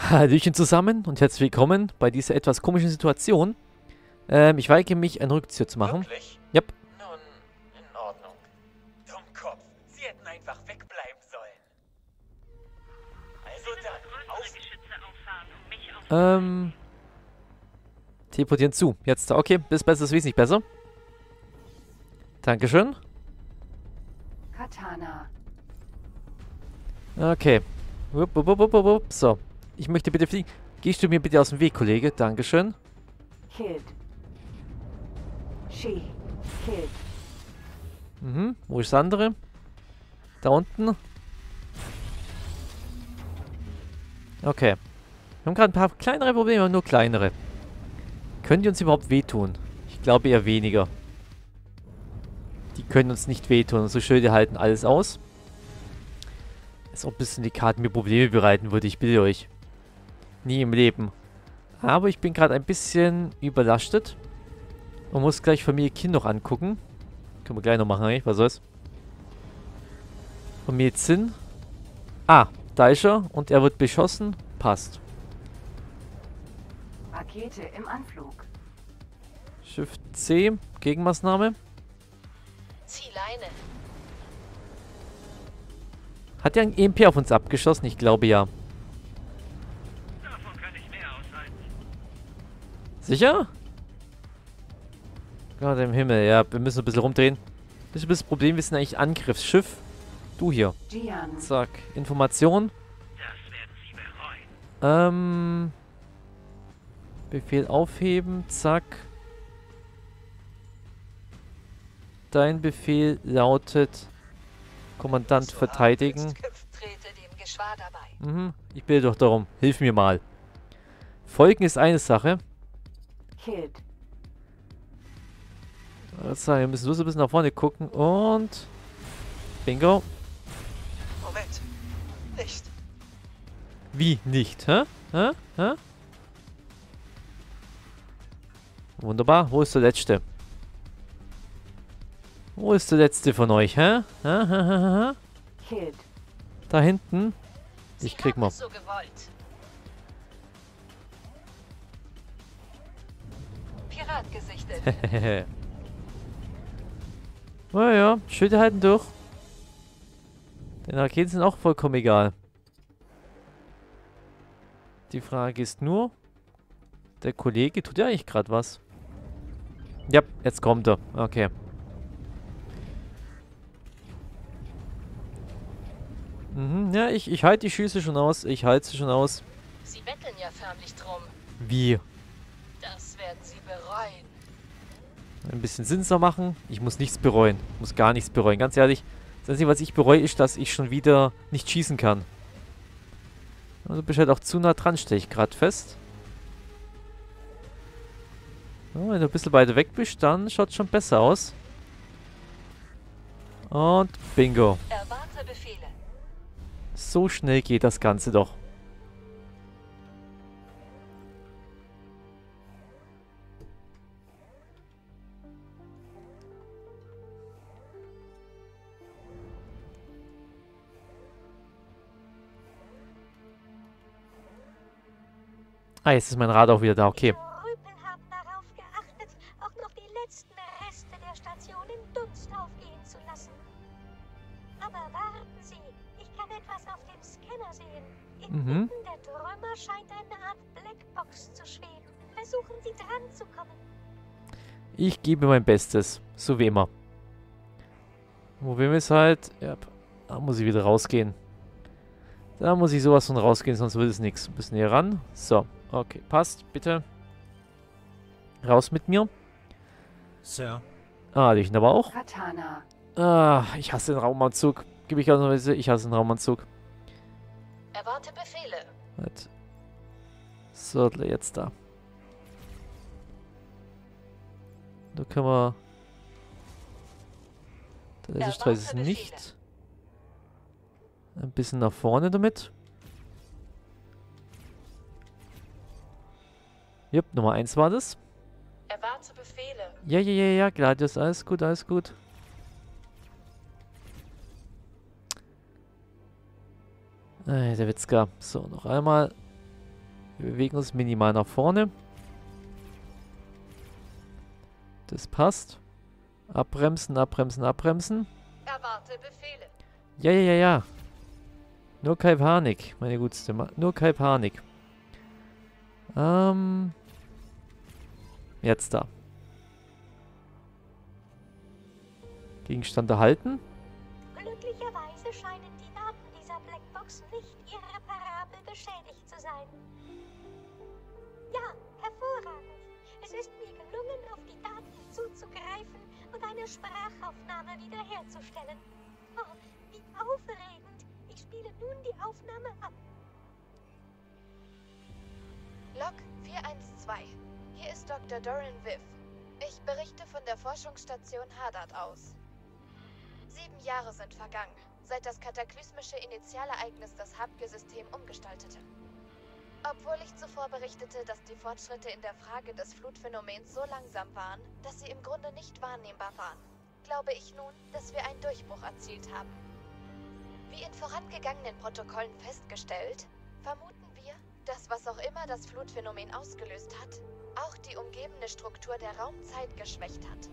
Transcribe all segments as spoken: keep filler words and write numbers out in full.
Hallöchen zusammen und herzlich willkommen bei dieser etwas komischen Situation. Ähm, ich weigere mich, einen Rückzieher zu machen. Wirklich? Yep. Nun, in Ordnung. Dummkopf, Sie hätten einfach wegbleiben sollen. Also dann, aus... Ähm. Teleportieren zu. Jetzt, okay, das ist besser, das ist wesentlich besser. Dankeschön. Katana. Okay. Wupp, wupp, wupp, wupp, wupp. So. Ich möchte bitte fliegen. Gehst du mir bitte aus dem Weg, Kollege? Dankeschön. Kid. She. Kid. Mhm. Wo ist das andere? Da unten. Okay. Wir haben gerade ein paar kleinere Probleme, aber nur kleinere. Können die uns überhaupt wehtun? Ich glaube eher weniger. Die können uns nicht wehtun. Unsere Schilde halten alles aus. Als ob es in die Karten mir Probleme bereiten würde, ich bitte euch. Nie im Leben. Aber ich bin gerade ein bisschen überlastet. Man muss gleich Familie Kind noch angucken. Können wir gleich noch machen, eigentlich. Was soll's? Familie Zinn. Ah, da ist er. Und er wird beschossen. Passt. Rakete im Anflug. Shift C. Gegenmaßnahme. Ziehleine. Hat er ein E M P auf uns abgeschossen? Ich glaube ja. Davon kann ich mehr aushalten. Sicher? Gott im Himmel, ja, wir müssen ein bisschen rumdrehen. Das ist das Problem, wir sind eigentlich Angriffsschiff. Du hier. Gian. Zack, Information. Das werden Sie bereuen. Ähm. Befehl aufheben, zack. Dein Befehl lautet Kommandant verteidigen. Trete dem Geschwader bei. Mhm, ich bitte doch darum, hilf mir mal. Folgen ist eine Sache. Kid. Also, wir müssen so ein bisschen nach vorne gucken und... Bingo. Moment. Nicht. Wie nicht, hä? Hä? Hä? Wunderbar, wo ist der Letzte? Wo ist der Letzte von euch, hä? Hä? Hä? Hä? Hä? Kid. Da hinten. Ich Sie krieg haben mal. es so gewollt. Pirat gesichtet. Hehehe. Naja, Schilde halten durch. Den Raketen sind auch vollkommen egal. Die Frage ist nur, der Kollege tut ja eigentlich gerade was. Ja, jetzt kommt er. Okay. Mhm, ja, ich, ich halte die Schüsse schon aus. Ich halte sie schon aus. Sie betteln ja förmlich drum. Wie? Das werden Sie bereuen. Ein bisschen Sinser machen. Ich muss nichts bereuen. Ich muss gar nichts bereuen. Ganz ehrlich, das Einzige, was ich bereue, ist, dass ich schon wieder nicht schießen kann. Also bist halt auch zu nah dran, stelle ich gerade fest. Ja, wenn du ein bisschen weiter weg bist, dann schaut es schon besser aus. Und bingo. Erwarte Befehle. So schnell geht das Ganze doch. Ah, jetzt ist mein Rad auch wieder da, okay. Die Rüpel haben darauf geachtet, auch noch die letzten Reste der Station im Dunst aufgehen zu lassen. Aber warten Sie, ich kann etwas auf dem Scanner sehen. Inmitten Mhm. der Trümmer scheint eine Art Blackbox zu schweben. Versuchen Sie dran zu kommen. Ich gebe mein Bestes. So wie immer. Problem ist halt... Ja, da muss ich wieder rausgehen. Da muss ich sowas von rausgehen, sonst wird es nichts. Ein bisschen hier ran. So. Okay, passt. Bitte. Raus mit mir. Sir. Ah, dich aber auch. Katana. Ah, ich hasse den Raumanzug. Gebe ich ausnahmsweise. Ich hasse den Raumanzug. Erwarte Befehle. Halt. So, jetzt da. Da können wir... Der ist es nicht. Ein bisschen nach vorne damit. Jupp, Nummer eins war das. Erwarte Befehle. Ja, ja, ja, ja, Gladius, alles gut, alles gut. Äh, der Witzka. So, noch einmal. Wir bewegen uns minimal nach vorne. Das passt. Abbremsen, abbremsen, abbremsen. Erwarte Befehle. Ja, ja, ja, ja. Nur keine Panik, meine Gutste. Ma- Nur keine Panik. Ähm. Jetzt da. Gegenstand erhalten. Glücklicherweise scheinen die Daten dieser Blackbox nicht irreparabel beschädigt zu sein. Ja, hervorragend. Es ist mir gelungen, auf die Daten zuzugreifen und eine Sprachaufnahme wiederherzustellen. Oh, wie aufregend. Ich spiele nun die Aufnahme ab. Log vier eins zwei. Hier ist Doktor Doran Viv. Ich berichte von der Forschungsstation Hadad aus. Sieben Jahre sind vergangen, seit das kataklysmische Initialereignis das Hapke-System umgestaltete. Obwohl ich zuvor berichtete, dass die Fortschritte in der Frage des Flutphänomens so langsam waren, dass sie im Grunde nicht wahrnehmbar waren, glaube ich nun, dass wir einen Durchbruch erzielt haben. Wie in vorangegangenen Protokollen festgestellt, vermuten wir, dass was auch immer das Flutphänomen ausgelöst hat, auch die umgebende Struktur der Raumzeit geschwächt hat.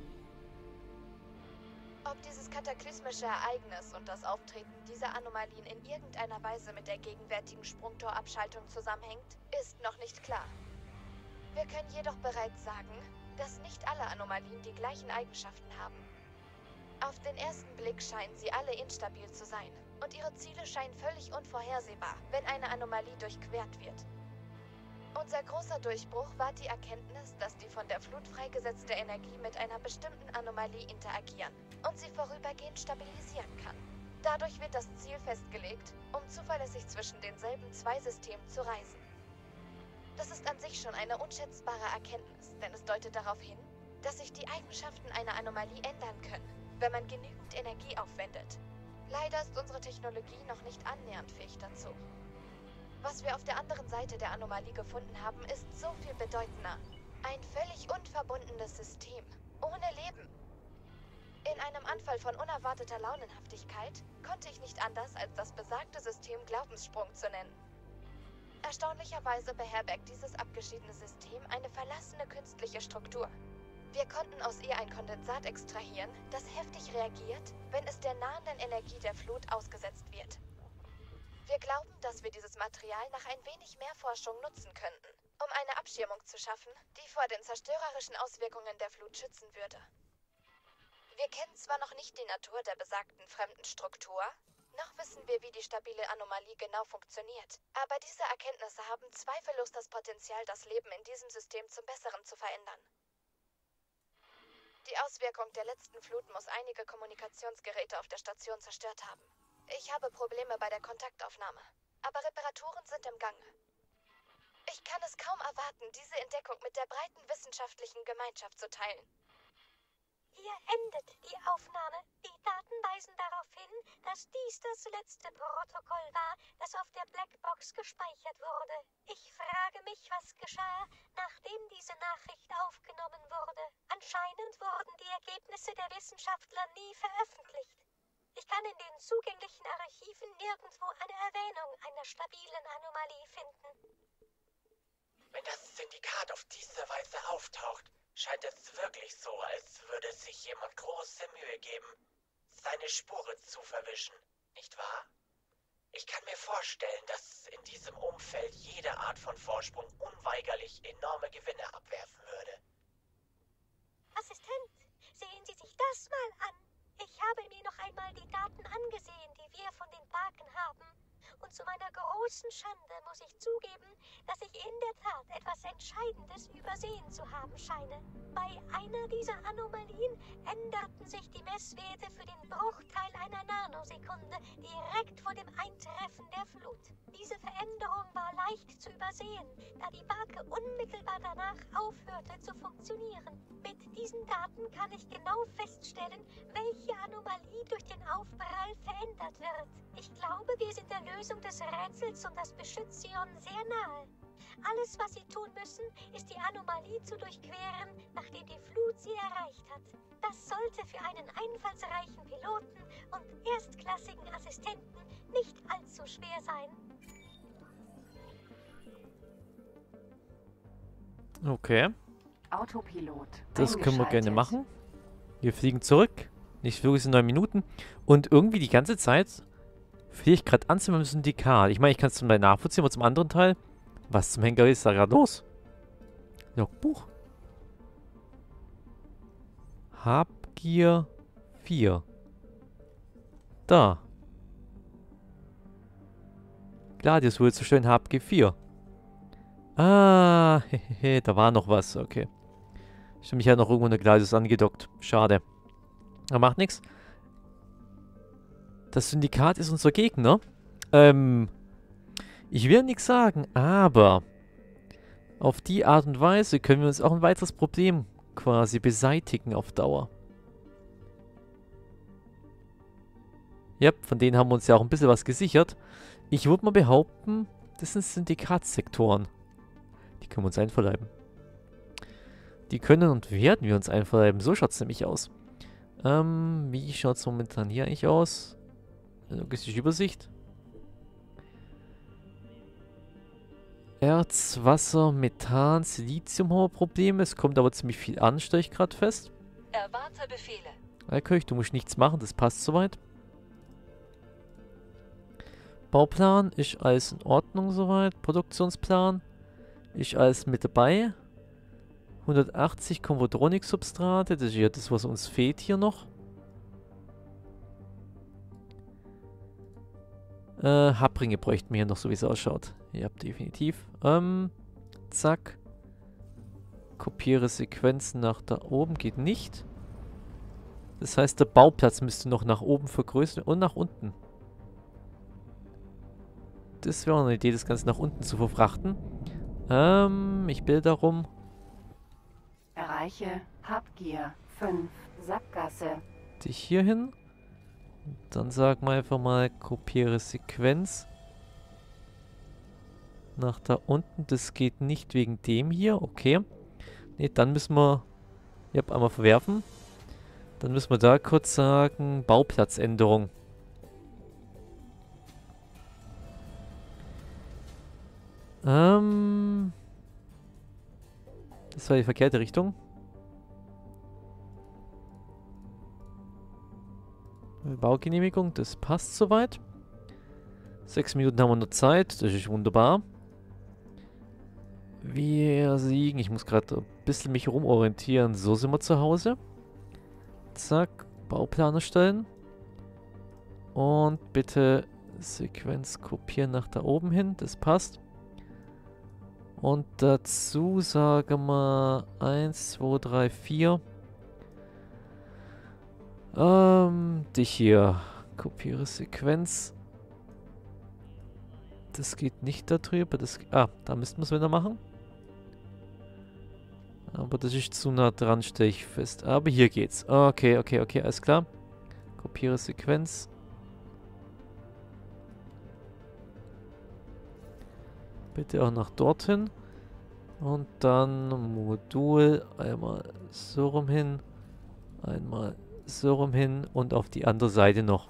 Ob dieses kataklysmische Ereignis und das Auftreten dieser Anomalien in irgendeiner Weise mit der gegenwärtigen Sprungtorabschaltung zusammenhängt, ist noch nicht klar. Wir können jedoch bereits sagen, dass nicht alle Anomalien die gleichen Eigenschaften haben. Auf den ersten Blick scheinen sie alle instabil zu sein und ihre Ziele scheinen völlig unvorhersehbar, wenn eine Anomalie durchquert wird. Unser großer Durchbruch war die Erkenntnis, dass die von der Flut freigesetzte Energie mit einer bestimmten Anomalie interagieren und sie vorübergehend stabilisieren kann. Dadurch wird das Ziel festgelegt, um zuverlässig zwischen denselben zwei Systemen zu reisen. Das ist an sich schon eine unschätzbare Erkenntnis, denn es deutet darauf hin, dass sich die Eigenschaften einer Anomalie ändern können, wenn man genügend Energie aufwendet. Leider ist unsere Technologie noch nicht annähernd fähig dazu. Was wir auf der anderen Seite der Anomalie gefunden haben, ist so viel bedeutender. Ein völlig unverbundenes System, ohne Leben. In einem Anfall von unerwarteter Launenhaftigkeit konnte ich nicht anders, als das besagte System Glaubenssprung zu nennen. Erstaunlicherweise beherbergt dieses abgeschiedene System eine verlassene künstliche Struktur. Wir konnten aus ihr ein Kondensat extrahieren, das heftig reagiert, wenn es der nahenden Energie der Flut ausgesetzt wird. Wir glauben, dass wir dieses Material nach ein wenig mehr Forschung nutzen könnten, um eine Abschirmung zu schaffen, die vor den zerstörerischen Auswirkungen der Flut schützen würde. Wir kennen zwar noch nicht die Natur der besagten fremden Struktur, noch wissen wir, wie die stabile Anomalie genau funktioniert, aber diese Erkenntnisse haben zweifellos das Potenzial, das Leben in diesem System zum Besseren zu verändern. Die Auswirkung der letzten Flut muss einige Kommunikationsgeräte auf der Station zerstört haben. Ich habe Probleme bei der Kontaktaufnahme, aber Reparaturen sind im Gange. Ich kann es kaum erwarten, diese Entdeckung mit der breiten wissenschaftlichen Gemeinschaft zu teilen. Hier endet die Aufnahme. Die Daten weisen darauf hin, dass dies das letzte Protokoll war, das auf der Blackbox gespeichert wurde. Ich frage mich, was geschah, nachdem diese Nachricht aufgenommen wurde. Anscheinend wurden die Ergebnisse der Wissenschaftler nie veröffentlicht. Ich kann in den zugänglichen Archiven nirgendwo eine Erwähnung einer stabilen Anomalie finden. Wenn das Syndikat auf diese Weise auftaucht, scheint es wirklich so, als würde sich jemand große Mühe geben, seine Spuren zu verwischen, nicht wahr? Ich kann mir vorstellen, dass in diesem Umfeld jede Art von Vorsprung unweigerlich enorme Gewinne abwerfen würde. Assistent, sehen Sie sich das mal an. Ich habe mir noch einmal die Daten angesehen, die wir von den Barken haben. Und zu meiner großen Schande muss ich zugeben, dass ich in der Tat etwas Entscheidendes übersehen zu haben scheine. Bei einer dieser Anomalien änderten sich die Messwerte für den Bruchteil einer Nanosekunde direkt vor dem Eintreffen der Flut. Diese Veränderung war leicht zu übersehen, da die Barke unmittelbar danach aufhörte zu funktionieren. Mit diesen Daten kann ich genau feststellen, welche Anomalie durch den Aufprall verändert wird. Ich glaube, wir sind der Lösung des Rätsels um das Beschützion sehr nahe. Alles, was Sie tun müssen, ist die Anomalie zu durchqueren, nachdem die Flut sie erreicht hat. Das sollte für einen einfallsreichen Piloten und erstklassigen Assistenten nicht allzu schwer sein. Okay. Autopilot. Das können wir gerne eingeschaltet. machen. Wir fliegen zurück. Nicht wirklich in neun Minuten. Und irgendwie die ganze Zeit fliege ich gerade an zu meinem Syndikat. Ich meine, ich kann es zum Teil nachvollziehen, aber zum anderen Teil, was zum Henker ist da gerade los? Logbuch. Habgier vier. Da. Gladius wurde zu schön Habgier vier. Ah, hehehe, da war noch was. Okay. Stimmt, ich hatte noch irgendwo eine Gladius angedockt. Schade. Aber macht nichts. Das Syndikat ist unser Gegner. Ähm, ich will nichts sagen, aber auf die Art und Weise können wir uns auch ein weiteres Problem quasi beseitigen auf Dauer. Ja, von denen haben wir uns ja auch ein bisschen was gesichert. Ich würde mal behaupten, das sind Syndikatssektoren. Die können wir uns einverleiben. Die können und werden wir uns einverleiben. So schaut es nämlich aus. Ähm, wie schaut es momentan hier eigentlich aus? Logistische Übersicht. Erz, Wasser, Methan, Silizium haben wir Probleme. Es kommt aber ziemlich viel an, stelle ich gerade fest. Erwarte Befehle. Okay, du musst nichts machen, das passt soweit. Bauplan ist alles in Ordnung soweit. Produktionsplan ist alles mit dabei. hundertachtzig Konvodronik-Substrate, das ist ja das, was uns fehlt hier noch. Äh, Habringe bräuchten wir hier noch, so wie es ausschaut. Ja, definitiv. Ähm, zack. Kopiere Sequenzen nach da oben, geht nicht. Das heißt, der Bauplatz müsste noch nach oben vergrößern und nach unten. Das wäre eine Idee, das Ganze nach unten zu verfrachten. Ähm, ich bitte darum. Erreiche Habgier fünf. Sackgasse. Dich hier hin. Dann sagen wir einfach mal, kopiere Sequenz. Nach da unten. Das geht nicht wegen dem hier. Okay. Ne, dann müssen wir... Ja, einmal verwerfen. Dann müssen wir da kurz sagen, Bauplatzänderung. Ähm... Das war die verkehrte Richtung. Baugenehmigung, das passt soweit. Sechs Minuten haben wir noch Zeit, das ist wunderbar. Wir siegen, ich muss gerade ein bisschen mich rumorientieren. So sind wir zu Hause. Zack, Bauplan erstellen. Und bitte Sequenz kopieren nach da oben hin, das passt. Und dazu sagen wir eins, zwei, drei, vier. Ähm, dich hier. Kopiere Sequenz. Das geht nicht darüber. Das, ah, da müssten wir es wieder machen. Aber das ist zu nah dran, stelle ich fest. Aber hier geht's. Okay, okay, okay, alles klar. Kopiere Sequenz. Bitte auch nach dorthin. Und dann Modul. Einmal so rum hin. Einmal so rum hin. Und auf die andere Seite noch.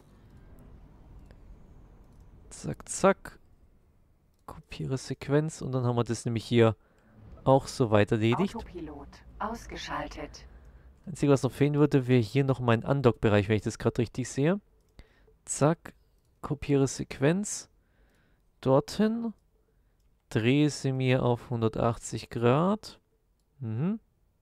Zack, zack. Kopiere Sequenz. Und dann haben wir das nämlich hier auch so weit erledigt. Autopilot ausgeschaltet. Einzige, was noch fehlen würde, wäre hier noch mein Undock-Bereich, wenn ich das gerade richtig sehe. Zack. Kopiere Sequenz. Dorthin. Drehe sie mir auf hundertachtzig Grad. Mhm.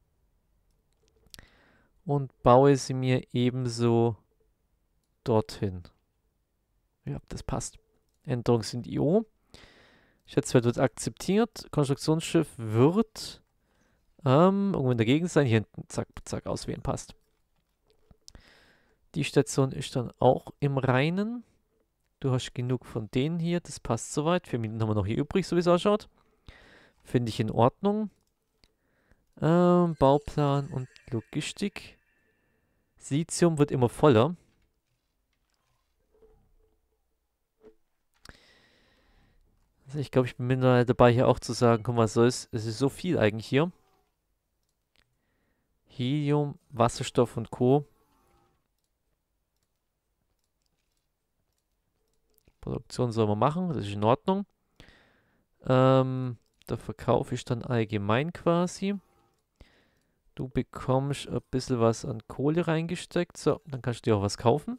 Und baue sie mir ebenso dorthin. Ja, das passt. Änderung sind I O. Schätzwert wird akzeptiert. Konstruktionsschiff wird ähm, irgendwo in der Gegend sein. Hier hinten, zack, zack, auswählen, passt. Die Station ist dann auch im Reinen. Du hast genug von denen hier, das passt soweit. Vier Minuten haben wir noch hier übrig, so wie es ausschaut. Finde ich in Ordnung. Ähm, Bauplan und Logistik. Silizium wird immer voller. Also ich glaube, ich bin mittlerweile dabei, hier auch zu sagen, guck mal, was soll's, es ist so viel eigentlich hier. Helium, Wasserstoff und Co. Produktion soll man machen, das ist in Ordnung. Ähm, Da verkaufe ich dann allgemein quasi. Du bekommst ein bisschen was an Kohle reingesteckt. So, dann kannst du dir auch was kaufen.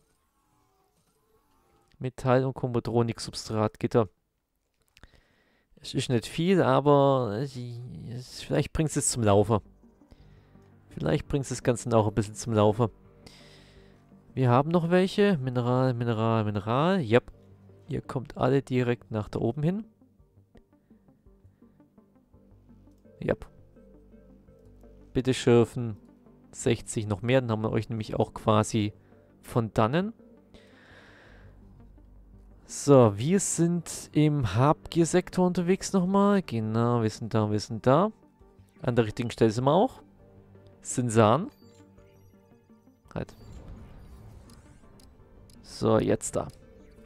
Metall- und Komodronik-Substratgitter. Es ist nicht viel, aber es, vielleicht bringt es zum Laufen. Vielleicht bringt es das Ganze auch ein bisschen zum Laufen. Wir haben noch welche. Mineral, Mineral, Mineral. Yep. Ihr kommt alle direkt nach da oben hin. Yep. Bitte schürfen. sechzig noch mehr. Dann haben wir euch nämlich auch quasi von dannen. So, wir sind im Habgier-Sektor unterwegs nochmal. Genau, wir sind da, wir sind da. An der richtigen Stelle sind wir auch. Sinsan. Halt. So, jetzt da.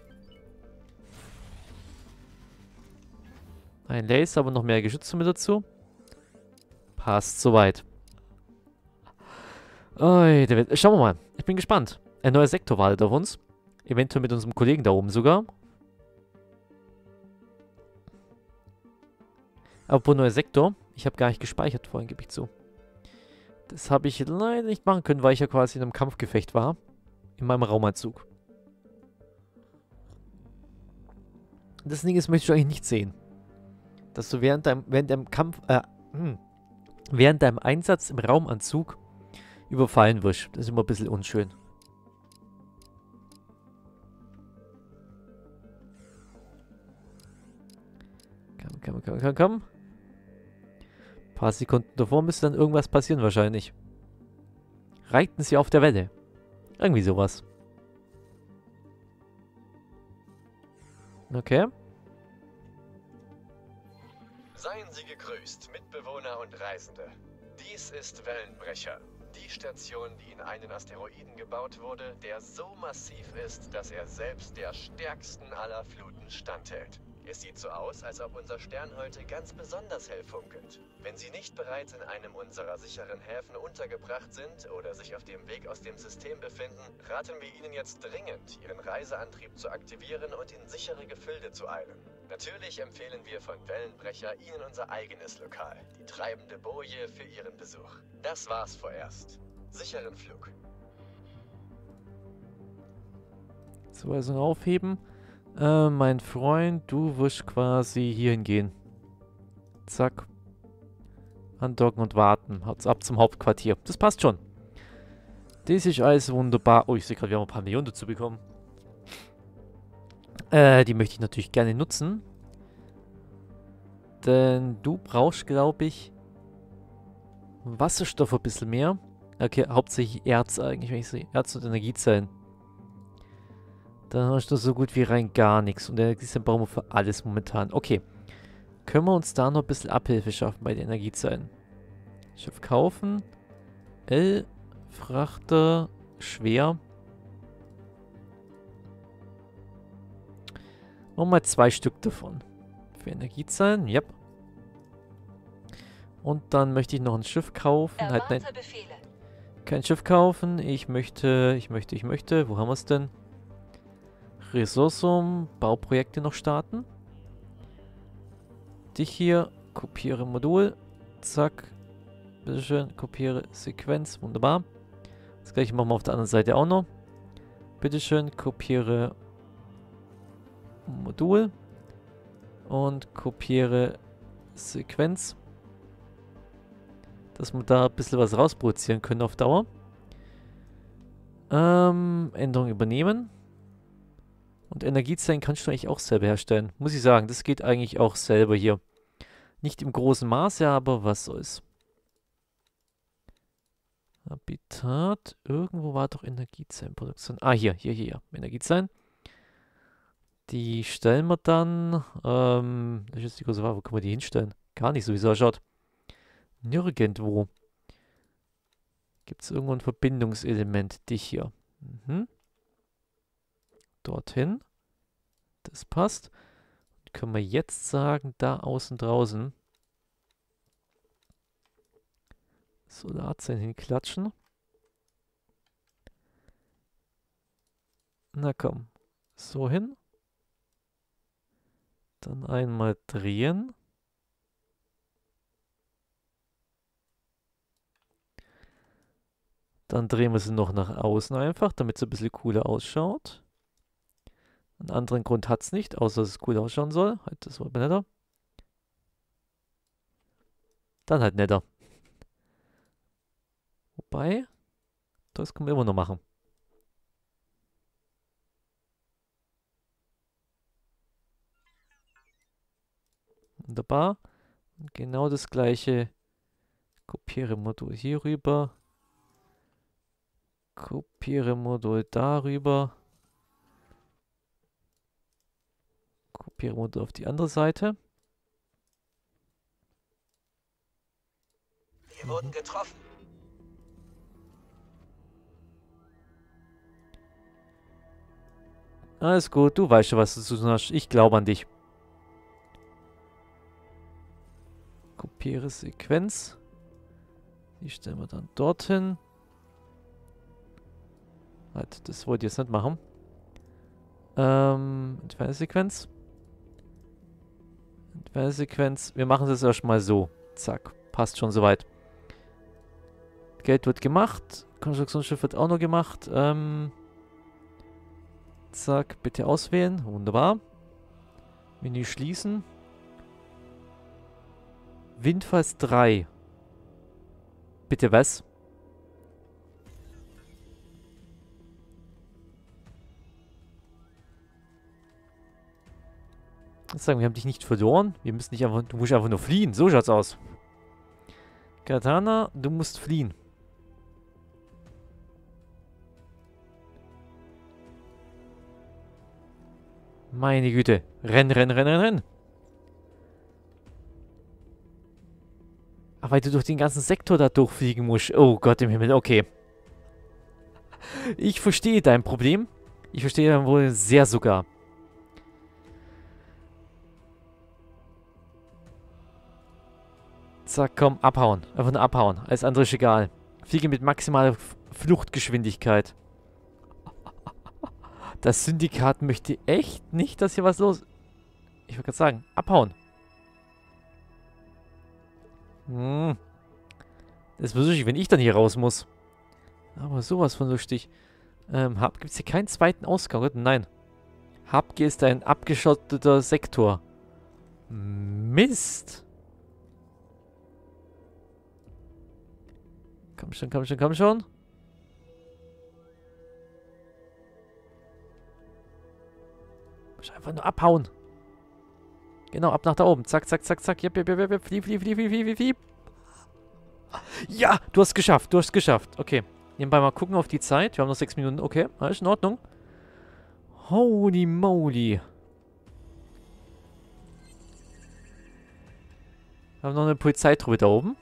Ein Laser, aber noch mehr Geschütze mit dazu. Passt soweit. Ui, der wird, schauen wir mal. Ich bin gespannt. Ein neuer Sektor wartet auf uns. Eventuell mit unserem Kollegen da oben sogar. Apropos neuer Sektor. Ich habe gar nicht gespeichert vorhin, gebe ich zu. Das habe ich leider nicht machen können, weil ich ja quasi in einem Kampfgefecht war. In meinem Raumanzug. Das Ding ist, möchte ich eigentlich nicht sehen. Dass du während deinem, während deinem Kampf, äh, hm, während deinem Einsatz im Raumanzug überfallen wirst. Das ist immer ein bisschen unschön. Komm, komm, komm, komm, komm. Ein paar Sekunden davor müsste dann irgendwas passieren wahrscheinlich. Reiten sie auf der Welle. Irgendwie sowas. Okay. Seien Sie gegrüßt, Mitbewohner und Reisende. Dies ist Wellenbrecher. Die Station, die in einen Asteroiden gebaut wurde, der so massiv ist, dass er selbst der stärksten aller Fluten standhält. Es sieht so aus, als ob unser Stern heute ganz besonders hell funkelt. Wenn Sie nicht bereits in einem unserer sicheren Häfen untergebracht sind oder sich auf dem Weg aus dem System befinden, raten wir Ihnen jetzt dringend, Ihren Reiseantrieb zu aktivieren und in sichere Gefilde zu eilen. Natürlich empfehlen wir von Wellenbrecher Ihnen unser eigenes Lokal, die treibende Boje für Ihren Besuch. Das war's vorerst. Sicheren Flug. Zuweisung aufheben. Äh, mein Freund, du wirst quasi hier hingehen. Zack. Andocken und warten. Ab zum Hauptquartier. Das passt schon. Das ist alles wunderbar. Oh, ich sehe gerade, wir haben ein paar Millionen dazu bekommen. Äh, die möchte ich natürlich gerne nutzen. Denn du brauchst, glaube ich, Wasserstoff ein bisschen mehr. Okay, hauptsächlich Erz eigentlich, wenn ich sehe. Erz und Energiezellen. Dann hast du so gut wie rein gar nichts. Und Energiezellen brauchen wir für alles momentan. Okay. Können wir uns da noch ein bisschen Abhilfe schaffen bei den Energiezellen? Schiff kaufen. L. Frachter. Schwer. Machen wir mal zwei Stück davon. Für Energiezellen. Yep. Und dann möchte ich noch ein Schiff kaufen. Halt, nein. Kein Schiff kaufen. Ich möchte, ich möchte, ich möchte. Wo haben wir es denn? Ressourcen, Bauprojekte noch starten. Dich hier, kopiere Modul. Zack. Bitteschön, kopiere Sequenz. Wunderbar. Das gleiche machen wir auf der anderen Seite auch noch. Bitteschön, kopiere Modul. Und kopiere Sequenz. Dass wir da ein bisschen was rausproduzieren können auf Dauer. Ähm, Änderung übernehmen. Und Energiezellen kannst du eigentlich auch selber herstellen. Muss ich sagen, das geht eigentlich auch selber hier. Nicht im großen Maße, aber was soll's. Habitat. Irgendwo war doch Energiezellenproduktion. Ah, hier, hier, hier, hier. Energiezellen. Die stellen wir dann. Ähm, das ist jetzt die große Frage. Wo können wir die hinstellen? Gar nicht, so wie es ausschaut. Nirgendwo. Gibt es irgendwo ein Verbindungselement? Dich hier. Mhm. Dorthin. Das passt. Und können wir jetzt sagen, da außen draußen Solarzellen hinklatschen. Na komm. So hin. Dann einmal drehen. Dann drehen wir sie noch nach außen einfach, damit es ein bisschen cooler ausschaut. Einen anderen Grund hat es nicht, außer dass es cool ausschauen soll. Halt, das war netter. Dann halt netter. Wobei, das können wir immer noch machen. Wunderbar. Und genau das gleiche. Kopiere Modul hier rüber. Kopiere Modul darüber. Kopiere Modul auf die andere Seite. Wir wurden getroffen. Alles gut, du weißt schon, was du zu tun hast. Ich glaube an dich. Kopiere Sequenz. Die stellen wir dann dorthin. Halt, das wollte ich jetzt nicht machen. Ähm, entferne Sequenz. Entferne Sequenz. Wir machen das erstmal so. Zack, passt schon soweit. Geld wird gemacht. Konstruktionsschiff wird auch noch gemacht. Ähm, zack, bitte auswählen. Wunderbar. Menü schließen. Windfalls drei. Bitte was? Ich sagen, wir haben dich nicht verloren. Wir müssen nicht einfach. Du musst einfach nur fliehen. So schaut's aus. Katana, du musst fliehen. Meine Güte. Renn, renn, renn, renn, renn. Aber weil du durch den ganzen Sektor da durchfliegen musst. Oh Gott im Himmel, okay. Ich verstehe dein Problem. Ich verstehe dein Problem sehr sogar. Zack, komm, abhauen. Einfach nur abhauen. Alles andere ist egal. Fliege mit maximaler F- Fluchtgeschwindigkeit. Das Syndikat möchte echt nicht, dass hier was los... Ich wollte gerade sagen, abhauen. Hm. Das ist lustig, wenn ich dann hier raus muss. Aber sowas von lustig. Ähm, Hab, gibt es hier keinen zweiten Ausgang? Nein. Habgier ist ein abgeschotteter Sektor. Mist. Komm schon, komm schon, komm schon. Muss einfach nur abhauen. Genau, ab nach da oben. Zack, zack, zack, zack. Jep, jep, jep, jep. Flieh, flieh, flieh, flieh, flieh, flieh, flieh. Ja, du hast es geschafft. Du hast es geschafft. Okay. Nebenbei mal gucken auf die Zeit. Wir haben noch sechs Minuten. Okay, alles in Ordnung. Holy moly. Wir haben noch eine Polizeitruppe da oben.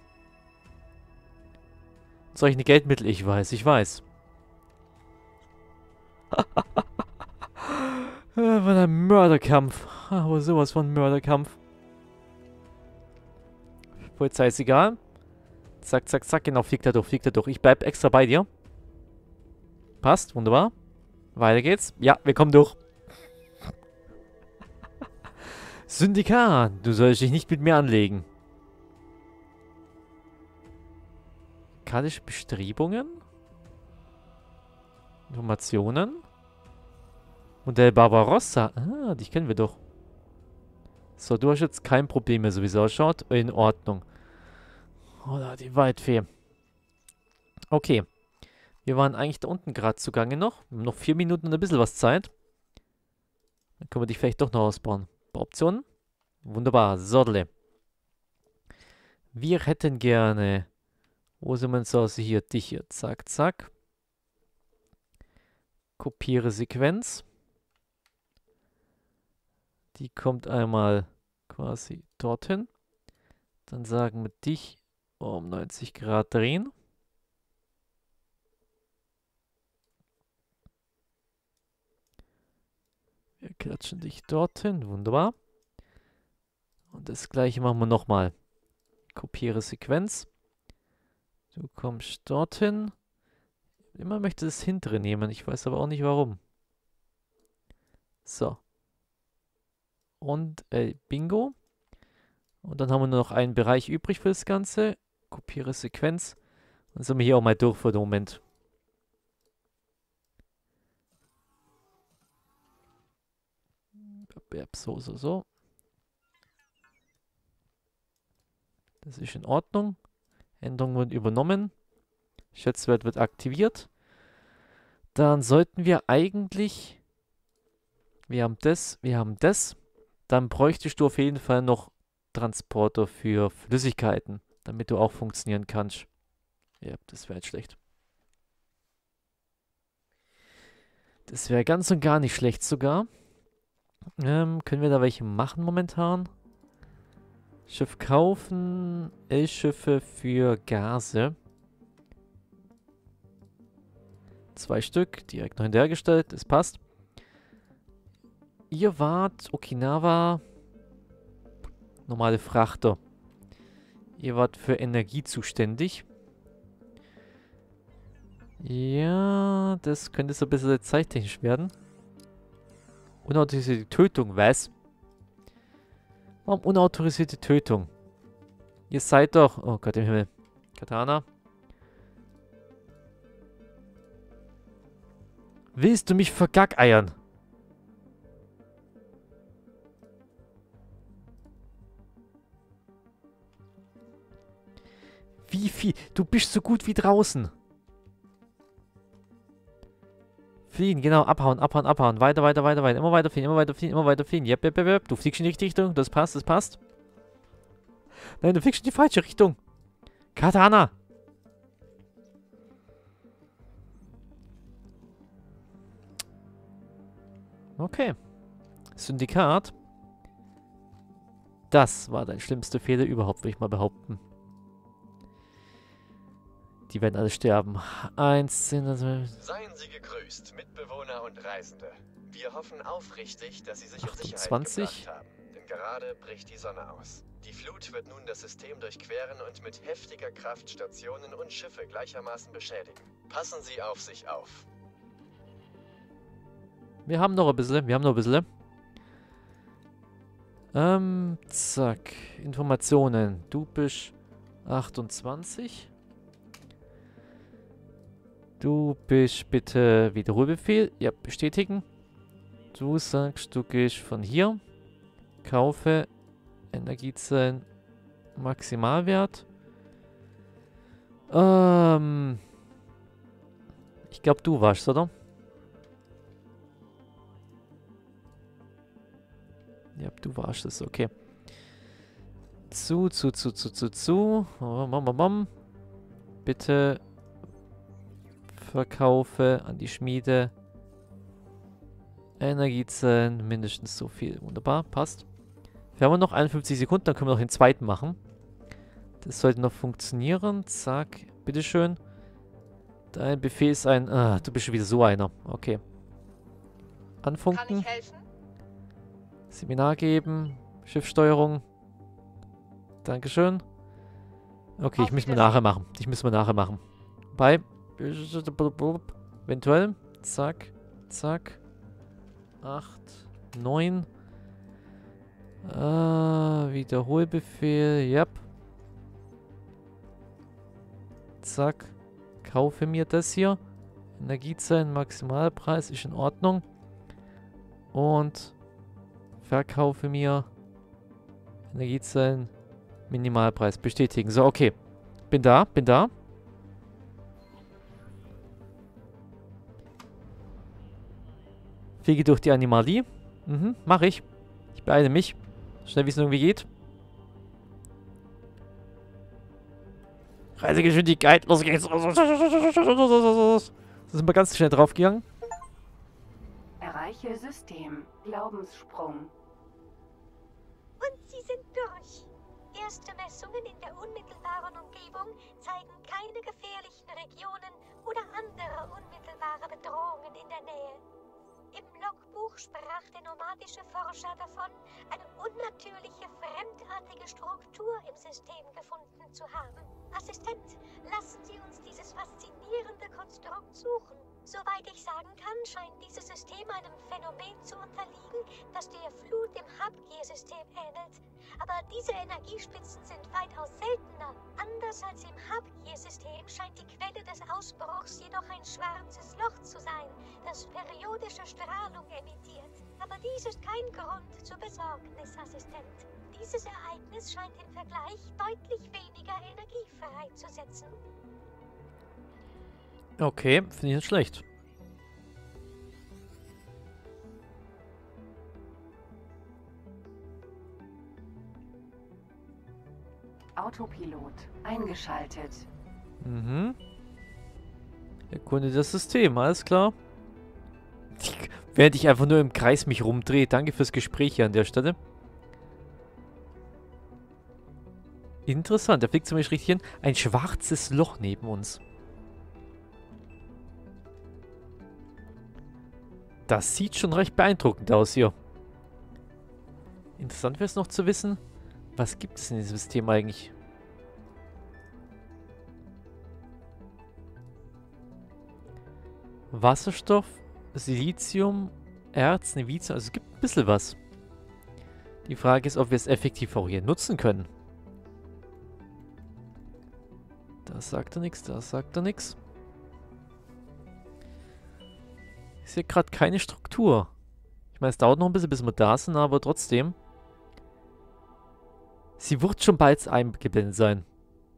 Solche Geldmittel, ich weiß, ich weiß. Was ein Mörderkampf. Aber sowas von Mörderkampf. Polizei ist egal. Zack, zack, zack. Genau, fliegt er durch, fliegt er durch. Ich bleib extra bei dir. Passt, wunderbar. Weiter geht's. Ja, wir kommen durch. Syndikat, du sollst dich nicht mit mir anlegen. Musikalische Bestrebungen? Informationen? Modell Barbarossa. Ah, dich kennen wir doch. So, du hast jetzt kein Problem mehr, so wie es ausschaut. In Ordnung. Oder die Waldfee. Okay. Wir waren eigentlich da unten gerade zugange noch. Wir haben noch vier Minuten und ein bisschen was Zeit. Dann können wir dich vielleicht doch noch ausbauen. Optionen? Wunderbar. Sodle. Wir hätten gerne... Wo sind wir denn so? Also hier, dich hier. Zack, zack. Kopiere Sequenz. Die kommt einmal quasi dorthin. Dann sagen wir dich um neunzig Grad drehen. Wir klatschen dich dorthin. Wunderbar. Und das gleiche machen wir nochmal. Kopiere Sequenz. Du kommst dorthin. Immer möchte das hintere nehmen. Ich weiß aber auch nicht warum. So. Und äh, Bingo. Und dann haben wir nur noch einen Bereich übrig für das Ganze. Kopiere Sequenz. Dann sind wir hier auch mal durch für den Moment. ja, so, so, so. Das ist in Ordnung. Änderungen wurden übernommen. Schätzwert wird aktiviert. Dann sollten wir eigentlich... Wir haben das, wir haben das. Dann bräuchtest du auf jeden Fall noch Transporter für Flüssigkeiten, damit du auch funktionieren kannst. Ja, das wäre jetzt schlecht. Das wäre ganz und gar nicht schlecht sogar. Ähm, können wir da welche machen momentan? Schiff kaufen. L-Schiffe für Gase. Zwei Stück, direkt noch hinterhergestellt. Das passt. Ihr wart Okinawa. Normale Frachter. Ihr wart für Energie zuständig. Ja, das könnte so ein bisschen zeittechnisch werden. Unautorisierte Tötung, was? Warum unautorisierte Tötung? Ihr seid doch... Oh Gott im Himmel. Katana. Willst du mich vergackeiern? Wie viel? Du bist so gut wie draußen. Fliehen, genau, abhauen, abhauen, abhauen. Weiter, weiter, weiter, weiter. Immer weiter fliehen, immer weiter fliehen, immer weiter fliehen. Jep, jep, jep, jep. Du fliegst in die richtige Richtung. Das passt, das passt. Nein, du fliegst in die falsche Richtung. Katana. Okay. Syndikat. Das war dein schlimmster Fehler überhaupt, würde ich mal behaupten. Die werden alle sterben. Eins, zehn, also... Seien Sie gegrüßt, Mitbewohner und Reisende. Wir hoffen aufrichtig, dass Sie sich in Sicherheit achtundzwanzig. gebracht haben. Denn gerade bricht die Sonne aus. Die Flut wird nun das System durchqueren und mit heftiger Kraft Stationen und Schiffe gleichermaßen beschädigen. Passen Sie auf sich auf. Wir haben noch ein bisschen, wir haben noch ein bisschen. Ähm, zack. Informationen. Du bist achtundzwanzig. Du bist bitte Wiederholbefehl. Ja, bestätigen. Du sagst, du gehst von hier. Kaufe Energiezellen Maximalwert. Ähm. Ich glaube, du warst, oder? Ja, du warst es, okay. Zu, zu, zu, zu, zu, zu. Mom, mom, mom. Bitte verkaufe an die Schmiede Energiezellen mindestens so viel. Wunderbar, passt. Wir haben noch einundfünfzig Sekunden, dann können wir noch den zweiten machen. Das sollte noch funktionieren. Zack, bitteschön. Dein Befehl ist ein... Ah, du bist schon wieder so einer. Okay. Anfunken. Kann ich helfen? Seminar geben. Schiffssteuerung. Dankeschön. Okay, Auf ich muss mir Wiedersehen. nachher machen. Ich muss mir nachher machen. Bei... Eventuell. Zack. Zack. acht. neun. Äh, Wiederholbefehl. Yep. Zack. Kaufe mir das hier. Energiezellen, Maximalpreis ist in Ordnung. Und verkaufe mir Energiezellen, Minimalpreis. Bestätigen. So, okay. Bin da, bin da. Fliege durch die Animalie. Mhm, mach ich. Ich beeile mich. Schnell wie es irgendwie geht. Reisegeschwindigkeit, los geht's. Da sind wir ganz schnell draufgegangen. Erreiche System. Glaubenssprung. Und sie sind durch. Erste Messungen in der unmittelbaren Umgebung zeigen keine gefährlichen Regionen oder andere unmittelbare Bedrohungen in der Nähe. Im Logbuch sprach der nomadische Forscher davon, eine unnatürliche, fremdartige Struktur im System gefunden zu haben. Assistent, lassen Sie uns dieses faszinierende Konstrukt suchen. Soweit ich sagen kann, scheint dieses System einem Phänomen zu unterliegen, das der Flut im Hubgear-System ähnelt. Aber diese Energiespitzen sind weitaus seltener. Anders als im Hubgear-System scheint die Quelle des Ausbruchs jedoch ein schwarzes Loch zu sein, das periodische Strahlung emittiert. Aber dies ist kein Grund zur Besorgnis, Assistent. Dieses Ereignis scheint im Vergleich deutlich weniger Energie freizusetzen. Okay, finde ich nicht schlecht. Autopilot eingeschaltet. Mhm. Erkunde das System, alles klar. Während ich einfach nur im Kreis mich rumdrehe. Danke fürs Gespräch hier an der Stelle. Interessant, da fliegt zum Beispiel richtig hin. Ein schwarzes Loch neben uns. Das sieht schon recht beeindruckend aus hier. Interessant wäre es noch zu wissen, was gibt es in diesem System eigentlich? Wasserstoff, Silizium, Erz, Nevizium, also es gibt ein bisschen was. Die Frage ist, ob wir es effektiv auch hier nutzen können. Das sagt er nichts, das sagt er nichts. Ich sehe gerade keine Struktur. Ich meine, es dauert noch ein bisschen, bis wir da sind, aber trotzdem. Sie wird schon bald eingeblendet sein.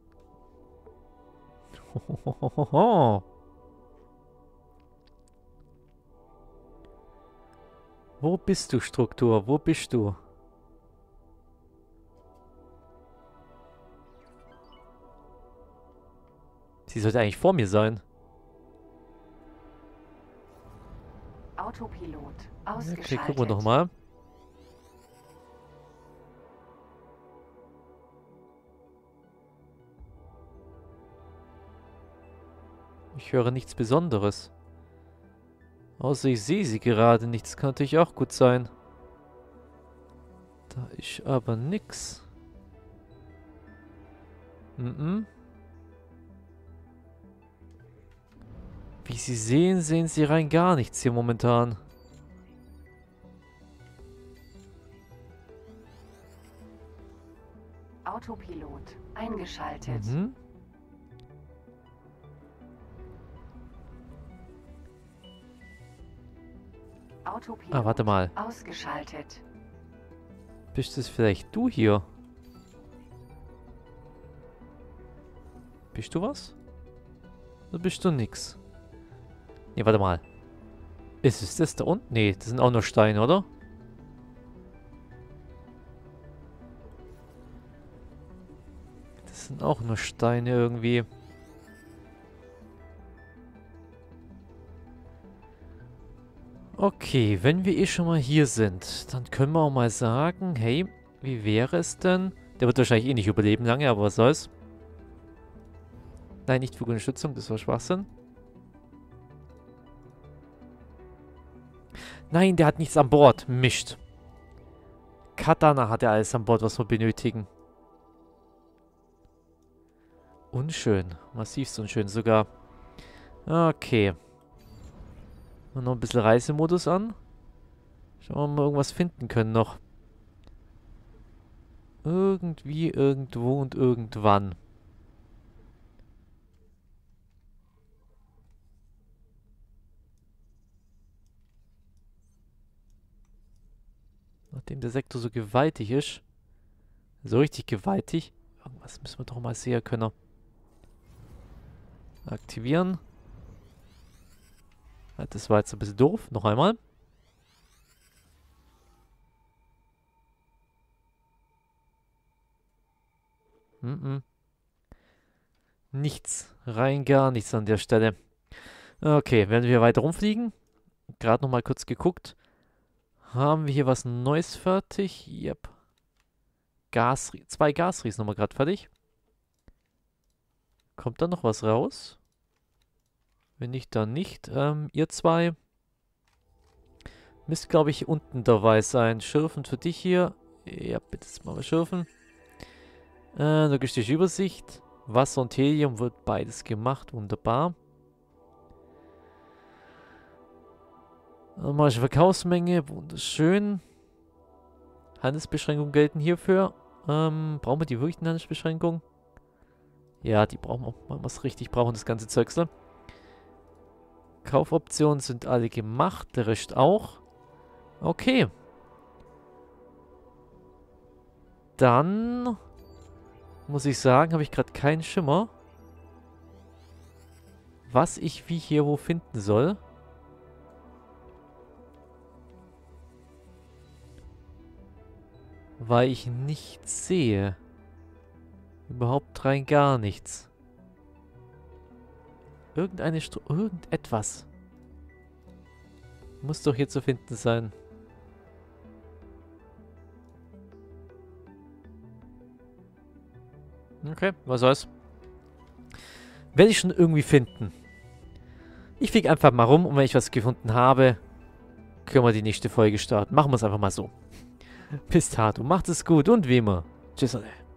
Hohohoho. Wo bist du, Struktur? Wo bist du? Sie sollte eigentlich vor mir sein. Autopilot ausgeschaltet. Okay, gucken wir nochmal. Ich höre nichts Besonderes. Außer ich sehe sie gerade nicht. Das kann natürlich auch gut sein. Da ist aber nix. Mhm. Wie Sie sehen, sehen Sie rein gar nichts hier momentan. Autopilot eingeschaltet. Mhm. Autopilot Ah, warte mal. ausgeschaltet. Bist es vielleicht du hier? Bist du was? Oder bist du nix? Nee, warte mal. Ist es das da unten? Nee, das sind auch nur Steine, oder? Das sind auch nur Steine irgendwie. Okay, wenn wir eh schon mal hier sind, dann können wir auch mal sagen, hey, wie wäre es denn? Der wird wahrscheinlich eh nicht überleben lange, aber was soll's. Nein, nicht für Unterstützung, das war Schwachsinn. Nein, der hat nichts an Bord. Mischt. Katana hat er alles an Bord, was wir benötigen. Unschön. Massivst unschön sogar. Okay. Und noch ein bisschen Reisemodus an. Schauen wir mal, ob wir irgendwas finden können noch. Irgendwie, irgendwo und irgendwann. Nachdem der Sektor so gewaltig ist. So richtig gewaltig. Irgendwas müssen wir doch mal sehen können. Aktivieren. Das war jetzt ein bisschen doof. Noch einmal. Mm-mm. Nichts. Rein gar nichts an der Stelle. Okay, werden wir weiter rumfliegen. Gerade noch mal kurz geguckt. Haben wir hier was Neues fertig? Yep. Gas, zwei Gasries nochmal gerade fertig. Kommt da noch was raus? Wenn nicht, dann nicht. Ähm, ihr zwei müsst, glaube ich, unten dabei sein. Schürfen für dich hier. Ja, bitte jetzt mal schürfen. Äh, logistische Übersicht. Wasser und Helium wird beides gemacht. Wunderbar. Normale Verkaufsmenge. Wunderschön. Handelsbeschränkungen gelten hierfür. Ähm, brauchen wir die wirklich eine Handelsbeschränkung? Ja, die brauchen wir. Wenn wir es richtig brauchen, das ganze Zeugsel. Kaufoptionen sind alle gemacht, der Rest auch. Okay. Dann muss ich sagen, habe ich gerade keinen Schimmer, was ich wie hier wo finden soll. Weil ich nichts sehe. Überhaupt rein gar nichts. Irgendeine Stru... Irgendetwas. Muss doch hier zu finden sein. Okay, was soll's. Werde ich schon irgendwie finden. Ich fliege einfach mal rum und wenn ich was gefunden habe, können wir die nächste Folge starten. Machen wir es einfach mal so. Bis dato, macht es gut und wie immer. Tschüss alle.